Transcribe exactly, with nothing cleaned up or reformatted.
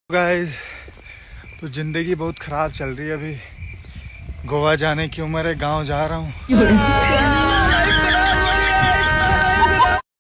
Guys, तो ज़िंदगी बहुत ख़राब चल रही है। अभी गोवा जाने की उम्र है, गांव जा रहा हूँ।